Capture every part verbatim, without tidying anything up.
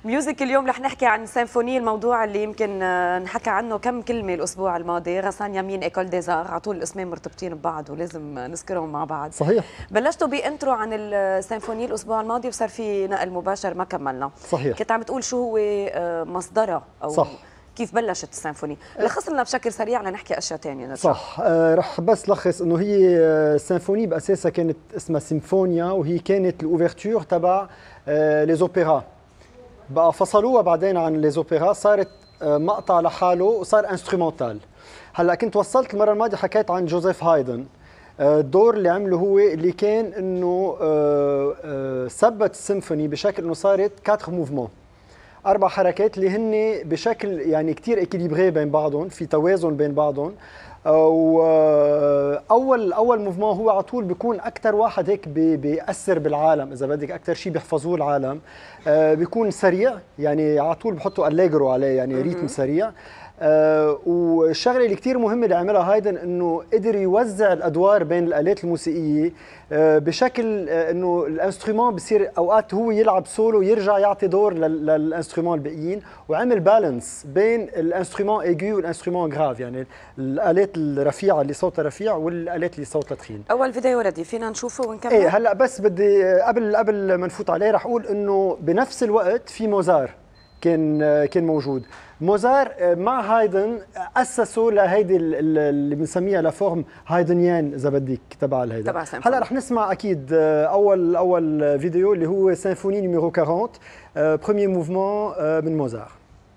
ميوزك اليوم رح نحكي عن سيمفوني، الموضوع اللي يمكن نحكى عنه كم كلمه الاسبوع الماضي. غسان يمين ايكول ديزار، على طول الاسمين مرتبطين ببعض ولازم نذكرهم مع بعض. صحيح. بلشتوا بانترو عن السيمفوني الاسبوع الماضي وصار في نقل مباشر ما كملنا. صحيح. كنت عم تقول شو هو مصدرها او صح. كيف بلشت السيمفوني؟ لخص لنا بشكل سريع لنحكي اشياء ثانيه نرجع. صح. آه رح بس لخص انه هي السيمفوني باساسها كانت اسمها سيمفونيا، وهي كانت الاوفرتور تبع آه لي اوبيرا. بقى فصلوها بعدين عن لي اوبيرا، صارت آه مقطع لحاله وصار انسترومنتال. هلا كنت وصلت المره الماضيه حكيت عن جوزيف هايدن. آه الدور اللي عمله هو اللي كان انه آه آه ثبت السيمفوني بشكل انه صارت كاتر موفمون، اربع حركات اللي هن بشكل يعني كثير اكيليبري بين بعضهم، في توازن بين بعضهم. واول اول موفمون هو على طول بيكون اكثر واحد هيك بيأثر بالعالم، اذا بدك اكثر شيء بيحفظوه العالم. بيكون سريع، يعني على طول بحطوا أليجرو عليه، يعني ريتم سريع. آه والشغله اللي كثير مهمه اللي عملها هايدن انه قدر يوزع الادوار بين الالات الموسيقيه آه بشكل آه انه الانسترومون بصير اوقات هو يلعب سولو ويرجع يعطي دور للانسترومون الباقيين، وعمل بالانس بين الانسترومون ايجو والانسترومون غراف، يعني الالات الرفيعه اللي صوتها رفيع والالات اللي صوتها تخين. اول فيديو ردي فينا نشوفه ونكمل؟ ايه هلا بس بدي قبل قبل ما نفوت عليه رح اقول انه بنفس الوقت في موزار كان كان موجود. موزار مع هايدن اسسوا لهيدي اللي بنسميها لفورم هايدنيان اذا بدك تبع الهيدا. تبع هلا رح نسمع اكيد اول اول فيديو اللي هو سيمفوني نيميرو أربعين بروميير موفمون من موزار.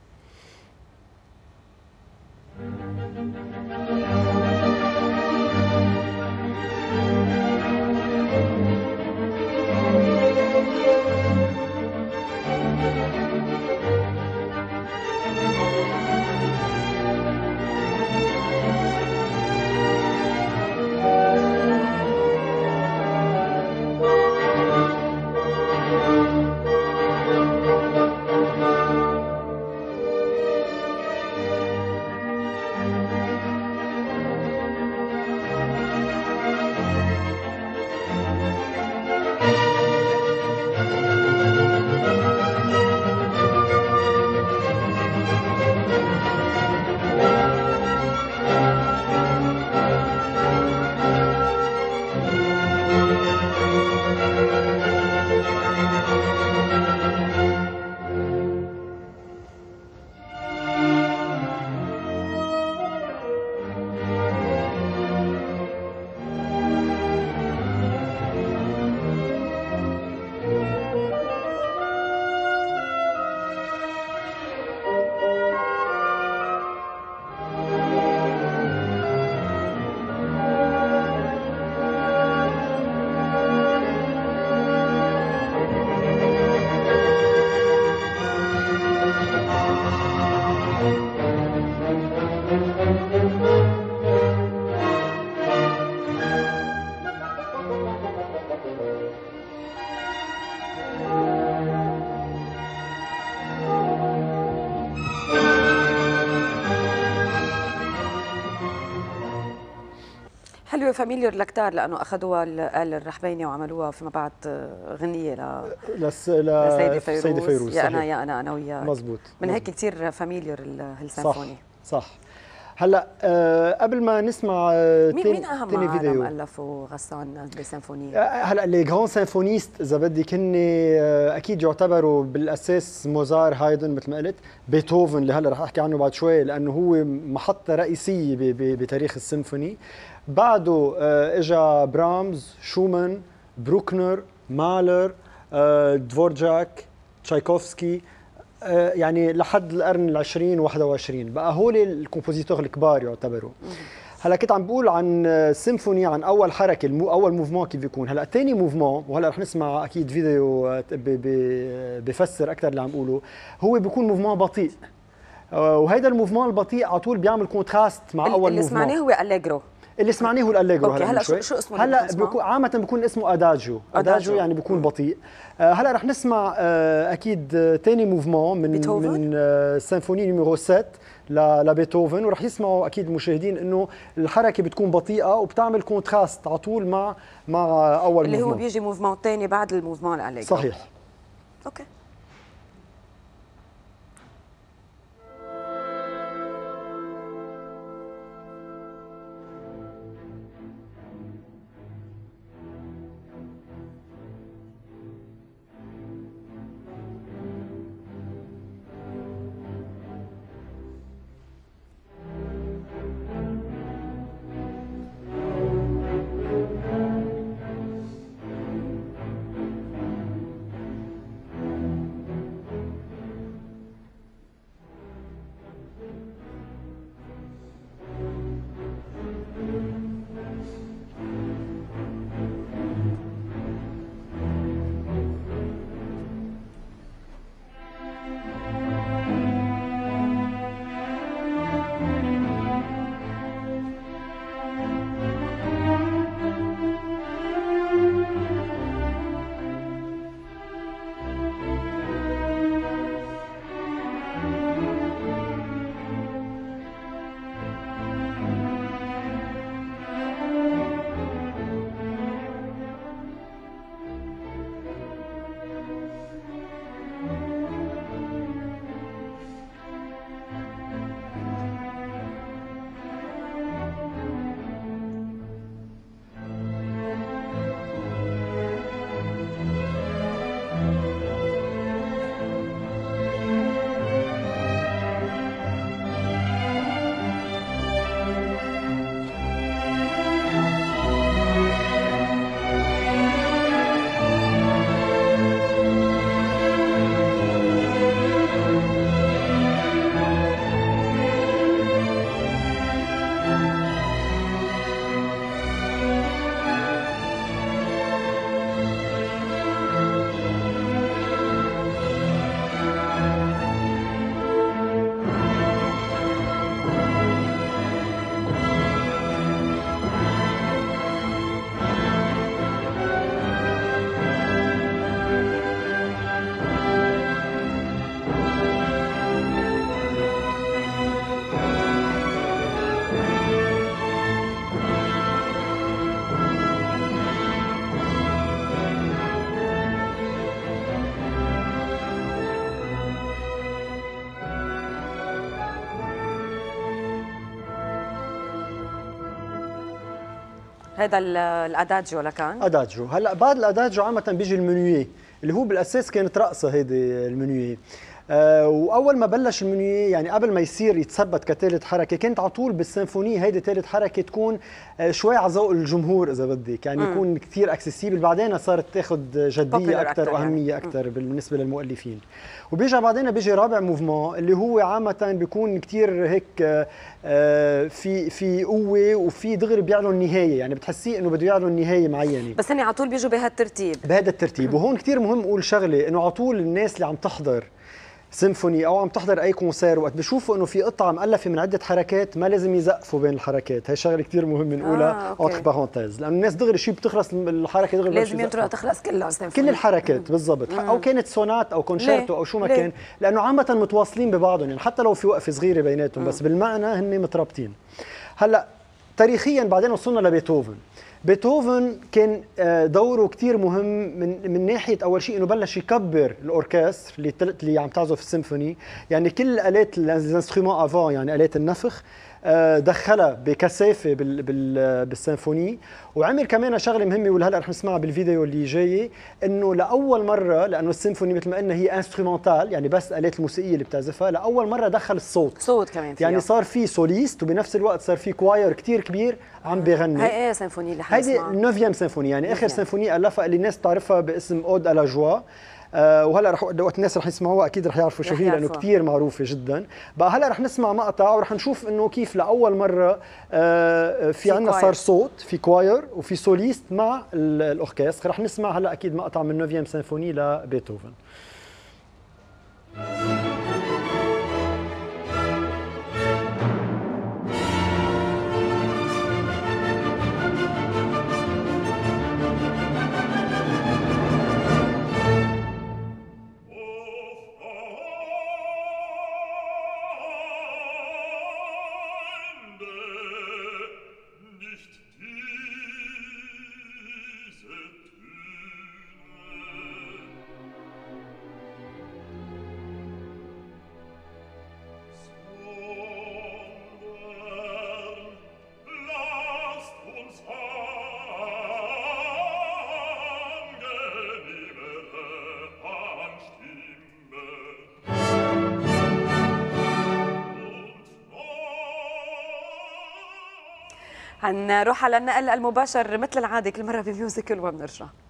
حلوه فاميليار لكتار لانه اخذوها الآلة الرحبيني وعملوها فيما بعد غنيه ل لس... لسيدي فيروز, سيدي فيروز. يا انا يا انا انا وياك. مزبوط. من هيك كثير فاميليار السيمفوني. صح صح. هلا أه قبل ما نسمع أه مين مين اهم عالم الفوا غسان بالسيمفونيه؟ أه هلا لي غران سيمفونيست اذا بدك هن أه اكيد يعتبروا بالاساس موزار، هايدن مثل ما قلت، بيتهوفن اللي هلا رح احكي عنه بعد شوي لانه هو محطه رئيسيه بتاريخ السيمفوني. بعده أه اجا برامز، شومان، بروكنر، مالر، أه دفورجاك، تشايكوفسكي، يعني لحد القرن العشرين واحد وعشرين بقى هول الكومبوزيتور الكبار يعتبروا. هلا كنت عم بقول عن سيمفوني، عن اول حركه، المو اول موفمون كيف بيكون. هلا ثاني موفمون، وهلا رح نسمع اكيد فيديو بفسر اكثر اللي عم بقوله، هو بيكون موفمون بطيء، وهيدا الموفمون البطيء على طول بيعمل كونتراست مع اول موفمون. اللي سمعناه هو أليجرو. اللي سمعناه هو الاليجرو. هلا هلا شو, شو اسمه؟ هلا بيكون عامه بيكون اسمه اداجيو. اداجيو يعني بيكون بطيء. آه هلا رح نسمع آه اكيد ثاني موفمون من بيتهوفن؟ من آه سيمفوني نيميرو سبعة لبيتهوفن، ورح يسمعوا اكيد المشاهدين انه الحركه بتكون بطيئه وبتعمل كونتراست على طول مع مع اول اللي موفمون اللي هو بيجي موفمون ثاني بعد الموفمون الاليجرو. صحيح. اوكي. هذا الاداجيو لكان اداجيو. هلا بعد الاداجيو عامه بيجي المنويه اللي هو بالاساس كانت رقصه هيدي المنويه. أه واول ما بلش المنويه يعني قبل ما يصير يتثبت كثالث حركه كانت على طول بالسيمفونيه هيدي ثالث حركه تكون أه شوي على ذوق الجمهور اذا بدك، يعني م. يكون كثير اكسسيبل. بعدين صارت تاخذ جديه اكثر واهميه يعني. اكثر بالنسبه للمؤلفين. وبيجي بعدين بيجي رابع موفمون اللي هو عامه بيكون كثير هيك أه في في قوه وفي دغري بيعلن النهايه، يعني بتحسيه انه بده يعلن نهايه معينه، بس هن على طول بيجوا بهالترتيب بهذا الترتيب. وهون كثير مهم اقول شغله، انه على طول الناس اللي عم تحضر سيمفوني او عم تحضر اي كونسير وقت بيشوفوا انه في قطعه مؤلفه من عده حركات ما لازم يزقفوا بين الحركات. هي شغله كثير مهم نقولها اونتر آه، بارونتيز، لانه الناس دغري شيء بتخلص الحركه دغري لازم ينطرق تخلص كلها كل الحركات بالضبط، او كانت سونات او كونشيرتو او شو ما كان، لانه عامه متواصلين ببعضهم، يعني حتى لو في وقفه صغيره بيناتهم بس بالمعنى هن مترابطين. هلا تاريخيا بعدين وصلنا لبيتهوفن. بيتهوفن كان دوره كثير مهم من من ناحيه اول شيء انه بلش يكبر الاوركستر اللي اللي عم تعزف السيمفوني، يعني كل الات الانسترومون افون يعني الات النفخ دخلها بكثافه بال بال بالسيمفوني. وعمل كمان شغله مهمه وهلا رح نسمعها بالفيديو اللي جاي، انه لاول مره لانه السيمفوني مثل ما قلنا هي انسترومنتال يعني بس الات الموسيقيه اللي بتعزفها، لاول مره دخل الصوت صوت كمان فيها. يعني صار في سوليست وبنفس الوقت صار في كواير كثير كبير عم بيغني. هي ايه سيمفوني اللي حنسمعها؟ هيدي النوفيام سيمفوني، يعني اخر سيمفوني الفها اللي الناس بتعرفها باسم اود الا جوا. آه وهلا رح وقت الناس رح يسمعوها اكيد رح يعرفوا شو هي لانه كثير معروفه جدا. بقى هلا رح نسمع مقطع ورح نشوف انه كيف لاول مره آه في, في عندنا صار صوت في كواير وفي سوليست مع الاوركستر. رح نسمع هلا اكيد مقطع من نوفيام سيمفوني لبيتهوفن. هنروح على النقل المباشر مثل العاده كل مره بميوزيكال وبنرجع.